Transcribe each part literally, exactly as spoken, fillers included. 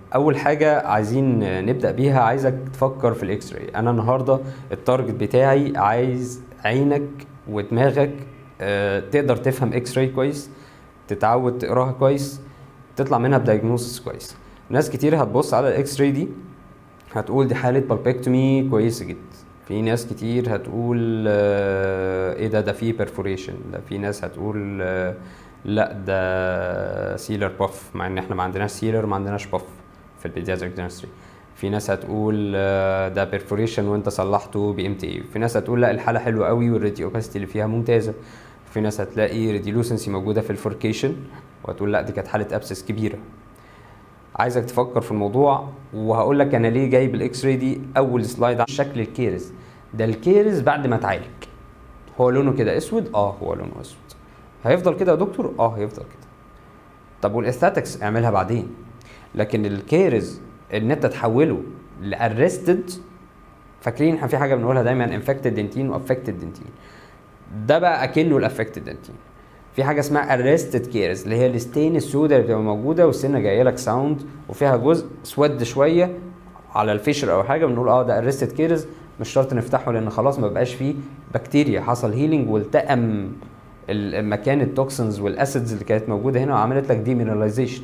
اول حاجه عايزين نبدا بيها، عايزك تفكر في الاكس راي. انا النهارده التارجت بتاعي عايز عينك ودماغك آه، تقدر تفهم اكس راي كويس، تتعود تقراها كويس، تطلع منها بدايجنوستس كويس. ناس كتير هتبص على الاكس راي دي هتقول دي حاله بالبكتومي كويسه جدا. في ناس كتير هتقول آه، ايه ده ده فيه بيرفوريشن. ده في ناس هتقول آه، لا ده سيلر باف، مع ان احنا ما عندناش سيلر ما عندناش باف في البيدياتريك دنستري. في ناس هتقول آه، ده بيرفوريشن وانت صلحته بام تي اي. في ناس هتقول لا الحاله حلوه قوي والريدي اوباسيتي اللي فيها ممتازه. في ناس هتلاقي ريديلوسنسي موجوده في الفوركيشن وهتقول لا دي كانت حاله ابسس كبيره. عايزك تفكر في الموضوع، وهقول لك انا ليه جايب الاكس راي دي اول سلايد. شكل الكيرز ده، الكيرز بعد ما اتعالج هو لونه كده اسود. اه هو لونه اسود. هيفضل كده يا دكتور؟ اه هيفضل كده. طب والاستاتكس اعملها بعدين، لكن الكيرز ان انت تحوله لارستد. فاكرين احنا في حاجه بنقولها دايما انفكتد دنتين وافكتد دنتين، ده بقى اكنه الافكتد دنتين. في حاجه اسمها ارستد كيرز اللي هي الستين السوداء اللي بتبقى موجوده والسنه جايه لك ساوند وفيها جزء اسود شويه على الفيشر او حاجه، بنقول اه ده ارستد كيرز. مش شرط نفتحه لان خلاص ما بقاش فيه بكتيريا، حصل هيلينج والتئم المكان التوكسنز والاسيدز اللي كانت موجوده هنا وعملت لك ديمينراليزيشن.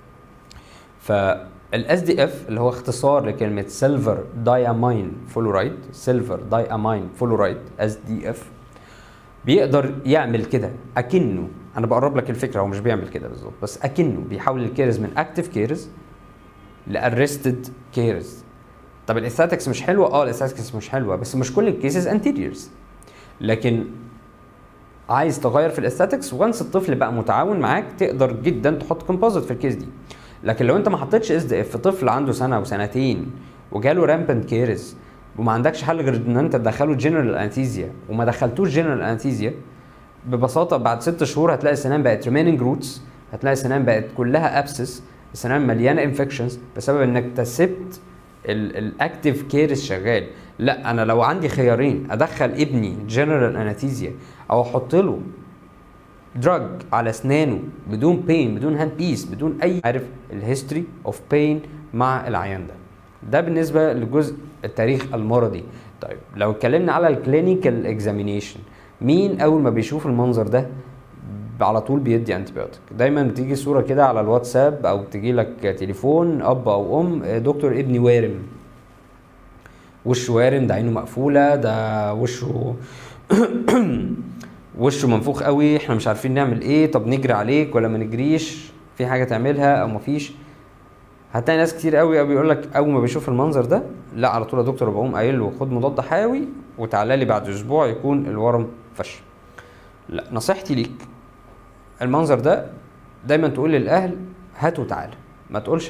فالاس دي اف اللي هو اختصار لكلمه سيلفر دايامين فلورايد، سيلفر دايامين فلورايد اس دي اف، بيقدر يعمل كده. اكنه انا بقرب لك الفكره، هو مش بيعمل كده بالظبط بس اكنه بيحول الكيرز من اكتيف كيرز لارستد كيرز. طب الاستاتكس مش حلوه؟ اه الاستاتكس مش حلوه، بس مش كل الكيسز انتيريورز. لكن عايز تغير في الاستاتكس وانس الطفل بقى متعاون معاك تقدر جدا تحط كومبوزيت في الكيس دي. لكن لو انت ما حطيتش اس دي اف، طفل عنده سنه وسنتين وجاله رامبنت كيرز وما عندكش حل غير ان انت تدخله جنرال انستيزيا وما دخلتوش جنرال انستيزيا، ببساطه بعد ست شهور هتلاقي السنان بقت ريميننج روتس، هتلاقي السنان بقت كلها ابسس، السنان مليانه انفكشنز بسبب انك تسبت الاكتيف كيرز شغال. لا انا لو عندي خيارين ادخل ابني جنرال انستيزيا او احط له دراج على اسنانه بدون بين بدون هاند بيس بدون اي عارف الهيستوري اوف بين مع العيان ده. ده بالنسبه لجزء التاريخ المرضي. طيب لو اتكلمنا على الكلينيكال اكزامينيشن، مين اول ما بيشوف المنظر ده على طول بيدي انتيبيوتيك؟ دايما بتيجي صوره كده على الواتساب او تجي لك تليفون اب او ام، دكتور ابني وارم، وشه وارم، ده عينه مقفوله، ده وشه وشه منفوخ قوي، احنا مش عارفين نعمل ايه، طب نجري عليك ولا ما نجريش، في حاجه تعملها او مفيش. هتلاقي ناس كتير قوي قوي بيقول لك اول ما بيشوف المنظر ده لا على طول يا دكتور بقوم قايل له خد مضاد حيوي وتعالى لي بعد اسبوع يكون الورم فش. لا، نصيحتي ليك المنظر ده دايما تقول للاهل هات وتعالى، ما تقولش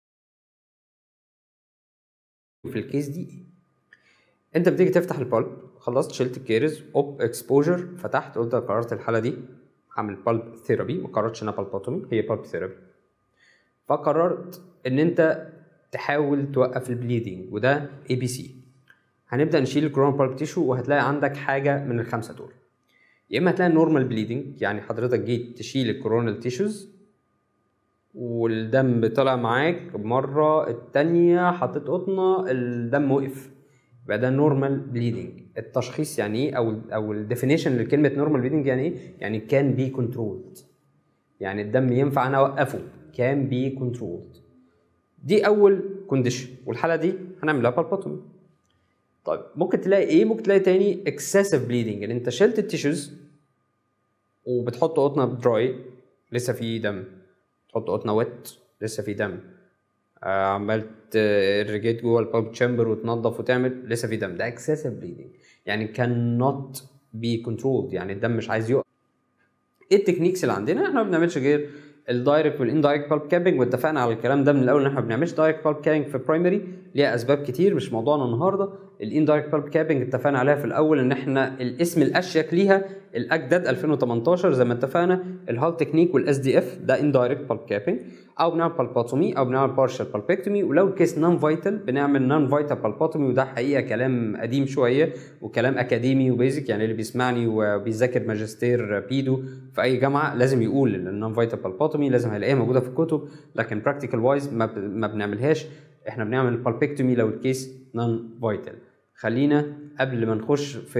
في الكيس دي. انت بتيجي تفتح البالب، خلصت شلت الكيرز اوب اكسبوجر، فتحت قلت قررت الحاله دي هعمل بالب ثيرابي، ما قررتش انها بالبوتومي، هي بالب ثيرابي. فقررت ان انت تحاول توقف البليدنج وده اي بي سي. هنبدا نشيل الكورونال بالب تيشو وهتلاقي عندك حاجه من الخمسه دول. يا اما هتلاقي نورمال بليدنج، يعني حضرتك جيت تشيل الكورونال تيشوز والدم طلع معاك مره، الثانيه حطيت قطنه الدم وقف، يبقى ده نورمال بليدنج. التشخيص يعني ايه او او الديفينيشن لكلمه نورمال بليدنج يعني ايه؟ يعني كان بي كنترولد، يعني الدم ينفع انا اوقفه، كان بي كنترولد. دي اول كونديشن، والحاله دي هنعملها بالبوتومي. طيب ممكن تلاقي ايه؟ ممكن تلاقي تاني اكسسيف بليدنج، ان انت شلت التيشوز وبتحط قطنه دراي لسه في دم، تحط قطنه ويت لسه في دم، آه عملت رجيت جوه البالب تشامبر وتنظف وتعمل لسه في دم، ده اكسسيف بليدنج، يعني كان نوت بي كنترولد، يعني الدم مش عايز يقف. ايه التكنيكس اللي عندنا؟ احنا ما بنعملش غير الدايركت والاندايركت بالب كابنج، واتفقنا على الكلام ده من الاول ان احنا ما بنعملش دايركت بالب كابنج في برايمري، ليها اسباب كتير مش موضوعنا النهارده. الاندايركت بالب كابنج اتفقنا عليها في الاول ان احنا الاسم الاشيك ليها الاجدد ألفين وتمنتاشر زي ما اتفقنا، الهال تكنيك والاس دي اف، ده اندايركت بالب كابنج، او بنعمل بالباتومي او بنعمل بارشال بالبكتومي، ولو الكيس نون فايتال بنعمل نون فايتال بالباتومي، وده حقيقه كلام قديم شويه وكلام اكاديمي وبيزك، يعني اللي بيسمعني وبيذاكر ماجستير بيدو في اي جامعه لازم يقول ان النون فايتال بالباتومي لازم هيلاقيها موجوده في الكتب، لكن براكتيكال وايز ما, ب... ما بنعملهاش. احنا بنعمل بالبكتومي لو الكيس نون فايتال. خلينا قبل ما نخش في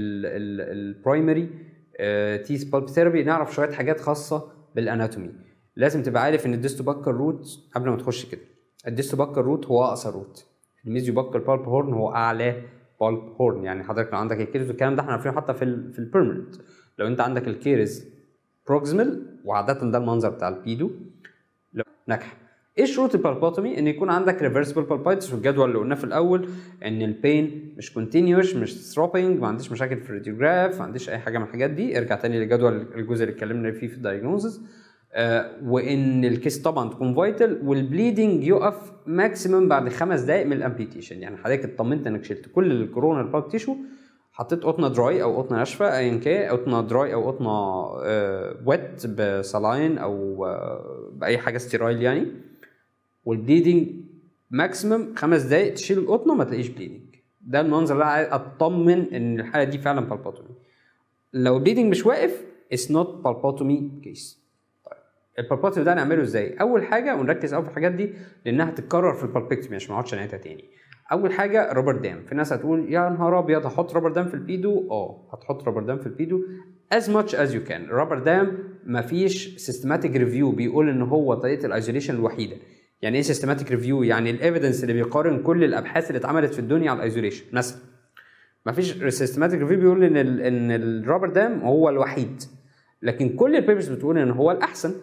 البرايمري تيث بالب ثيرابي نعرف شويه حاجات خاصه بالاناتومي. لازم تبقى عارف ان الديستوباكال روت قبل ما تخش كده، الديستوباكال روت هو اقصر روت، الميزيوباكال بالب هورن هو اعلى بالب هورن. يعني حضرتك لو عندك الكيرز والكلام ده احنا عارفينه حتى في ال في البيرمننت، لو انت عندك الكيرز بروكسيمال وعاده ده المنظر بتاع البيدو لو ناجحه. ايه شروط البالباتومي؟ ان يكون عندك ريفرسبل بالبايتس، والجدول اللي قلناه في الاول ان البين مش كونتينيوس مش ثروبينج، ما عنديش مشاكل في الراديوجراف، ما عنديش اي حاجه من الحاجات دي. ارجع تاني للجدول الجزء اللي اتكلمنا فيه في الدايجنوزز. آه وان الكيس طبعا تكون فايتال، والبليدنج يقف ماكسيمم بعد خمس دقائق من الامبيتيشن. يعني حضرتك اطمنت انك شلت كل الكورونا بالب تيشو، حطيت قطنه دراي او قطنه ناشفه ايا كان، قطنه دراي او قطنه آه ويت بسلاين او آه باي حاجه ستيرايل يعني، والبليدنج ماكسيمم خمس دقائق تشيل القطنه ما تلاقيش بليدنج. ده المنظر اللي عايز اطمن ان الحاله دي فعلا بالباتومي. لو البليدنج مش واقف اتس نوت بالباتومي كيس. البالباتومي ده هنعمله ازاي؟ اول حاجه ونركز قوي في الحاجات دي لانها هتتكرر في البالبكتومي عشان ما اقعدش نعيدها تاني. اول حاجه رابر دام. في ناس هتقول يا نهار ابيض هحط رابر دام في البيدو. اه هتحط رابر دام في البيدو as much as you can. الرابر دام مفيش سيستماتيك ريفيو بيقول ان هو طريقه الايزوليشن الوحيده. يعني ايه سيستماتيك ريفيو؟ يعني الايفيدنس اللي بيقارن كل الابحاث اللي اتعملت في الدنيا على الايزوليشن مثلا. مفيش سيستماتيك ريفيو بيقول ان ال ان الرابر دام هو الوحيد، لكن كل البيبرز بتقول ان هو الاحسن.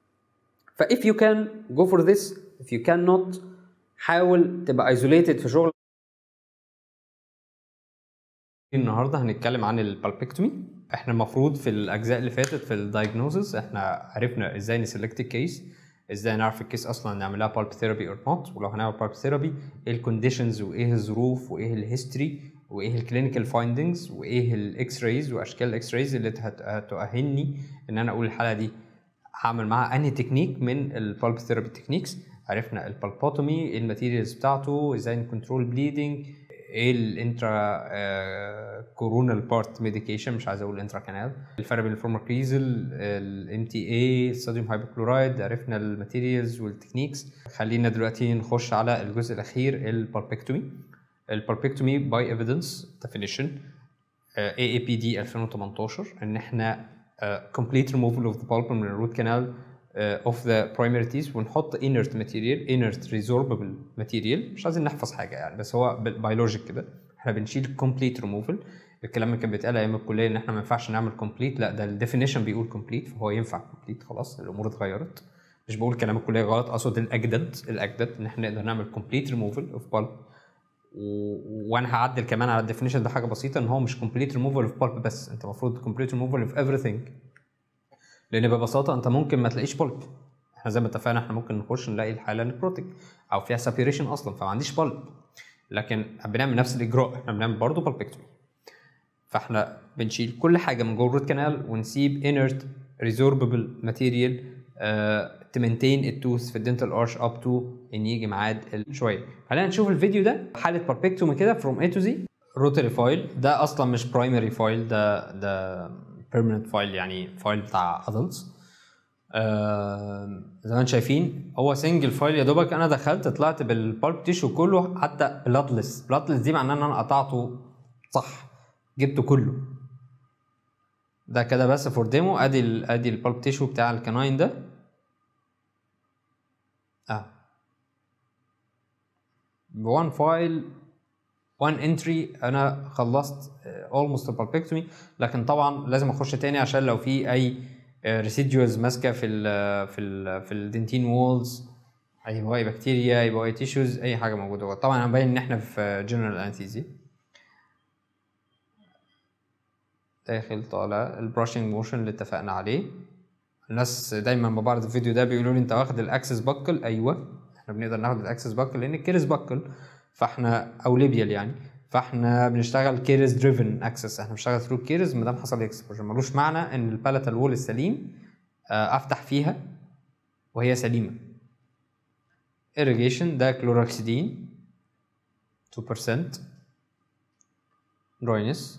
ف if you can go for this, if you cannot حاول تبقى isolated في شغل. النهارده هنتكلم عن البالبكتومي. احنا المفروض في الاجزاء اللي فاتت في الدايجنوزز احنا عرفنا ازاي نسلكت الكيس، ازاي نعرف الكيس اصلا نعملها بالب ثيرابي اور نوت، ولو هنعمل بالب ثيرابي ايه الكونديشنز وايه الظروف وايه الهيستوري وايه الكلينيكال فايندنجز وايه الاكس رايز واشكال الاكس رايز اللي هتؤهلني ان انا اقول الحاله دي هعمل معاها انهي تكنيك من البالب ثيرابي تكنيكس. عرفنا البالباتومي ايه الماتيريالز بتاعته، ازاي نكنترول بليدنج، ايه الانترا كورونال بارت ميديكيشن، مش عايز اقول انترا كانال، الفرق بين الفورماكريزل الام تي اي الصوديوم هايبوكلورايد. عرفنا الماتيريالز والتكنيكس. خلينا دلوقتي نخش على الجزء الاخير البالبكتومي. البالبكتومي باي ايفيدنس ديفينيشن اي اي بي دي ألفين وتمنتاشر ان احنا uh, complete removal of the pulp من الروت كانال uh, of the primary teeth، ونحط inert material inert resorbable material. مش عايزين نحفظ حاجه يعني، بس هو بيولوجيك كده احنا بنشيل complete removal. الكلام اللي كان بيتقال ايام الكليه ان احنا ما ينفعش نعمل complete، لا ده الديفينيشن بيقول complete فهو ينفع complete. خلاص الامور اتغيرت، مش بقول كلام الكليه غلط، اقصد الاجدد الاجدد ان احنا نقدر نعمل complete removal of pulp. وانا هعدل كمان على الديفينيشن ده حاجه بسيطه ان هو مش complete removal of pulp بس، انت المفروض complete removal of everything، لان ببساطه انت ممكن ما تلاقيش pulp. احنا زي ما اتفقنا احنا ممكن نخش نلاقي الحاله نكروتيك او فيها سابيريشن اصلا فما عنديش pulp، لكن بنعمل نفس الاجراء، احنا بنعمل برضه بالبكتومي. فاحنا بنشيل كل حاجه من جوه الروت كانال ونسيب inert resorbable material uh, تمنتين التوث في الدنتال ارش اب تو ان يجي ميعاد شويه. خلينا نشوف الفيديو ده حاله بالبكتومي كده فروم اي تو زي. روتري فايل ده اصلا مش برايمري فايل، ده ده بيرمننت فايل يعني فايل بتاع ادلتس. آه زي ما انتم شايفين هو سنجل فايل يا دوبك. انا دخلت طلعت بالبالب تيشو كله حتى بلادلس. بلادلس دي معناه ان انا قطعته صح، جبته كله. ده كده بس فور ديمو. ادي ال ادي البالب تيشو بتاع الكناين ده اه بوان فايل وان انتري انا خلصت اولموست البالبكتومي. لكن طبعا لازم اخش تاني عشان لو في اي ريسيدوالز ماسكه في ال في ال في الدنتين وولز، اي بواقي بكتيريا اي بواقي تيشوز اي حاجه موجوده جوه. طبعا انا باين ان احنا في جنرال انستيزي. داخل طالع البراشنج موشن اللي اتفقنا عليه. الناس دايما ما بعرض الفيديو ده بيقولوا لي انت واخد الاكسس باكل. ايوه احنا بنقدر ناخد الاكسس باكل لان الكيرس باكل فاحنا او ليبيال يعني، فاحنا بنشتغل كيرز دريفن اكسس، احنا بنشتغل ثرو كيرز ما دام حصل اكسبوجر. ملوش معنى ان البالاتال وول السليم افتح فيها وهي سليمه. irrigation ده كلوراكسيدين two percent dryness.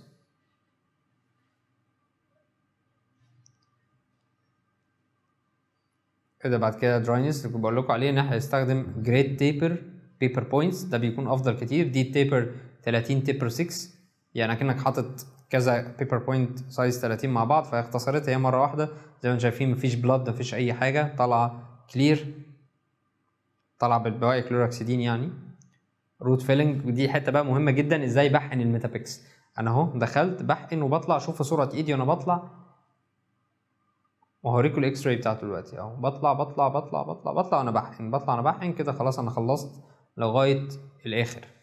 كده بعد كده dryness اللي بقول لكم عليه ان احنا هنستخدم جريد تيبر بيبر بوينتس، ده بيكون افضل كتير. دي تيبر تلاتين تيبر ستة، يعني اكنك حاطط كذا بيبر بوينت سايز تلاتين مع بعض، فهي اختصرت هي مره واحده. زي ما انتم شايفين مفيش بلاد مفيش اي حاجه، طالعه كلير، طالعه بالبواقي كلوراكسيدين يعني. روت فيلنج، ودي حته بقى مهمه جدا، ازاي بحقن الميتابيكس. انا اهو دخلت بحقن وبطلع، شوف صوره ايدي وانا بطلع، وهوريكم الاكس راي بتاعته دلوقتي اهو. بطلع بطلع بطلع بطلع بطلع وانا بحقن، بطلع وانا بحقن كده. خلاص انا خلصت لغايه الاخر.